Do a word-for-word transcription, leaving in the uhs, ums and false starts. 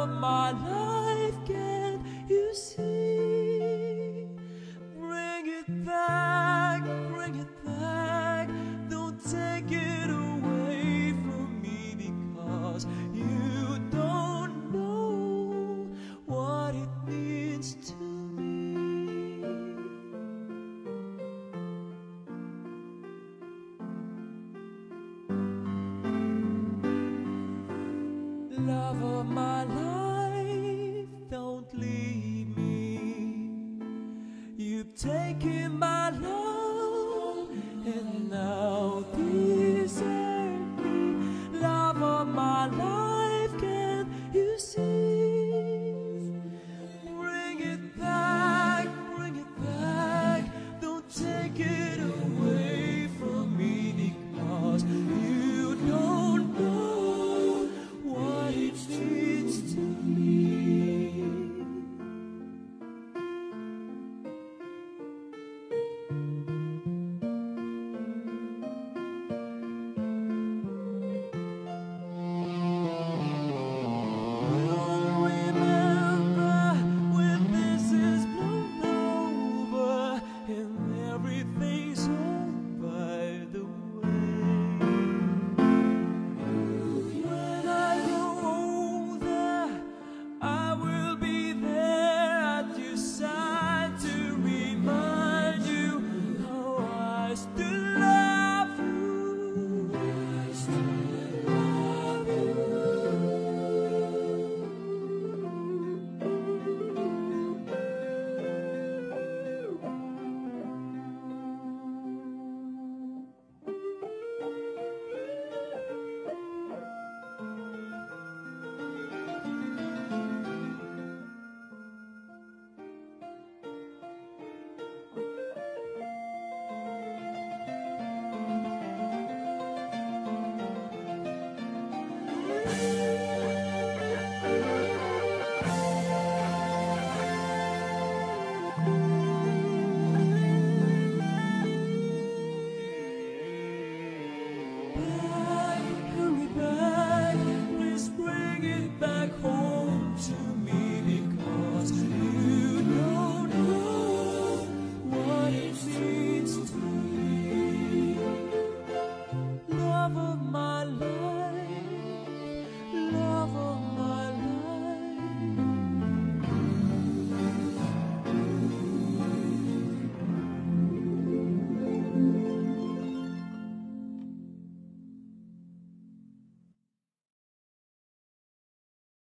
of my life, can't you see? Bring it back, bring it back, don't take it away from me, because you don't know what it means to me. Love of my life, don't leave me. You've taken my life.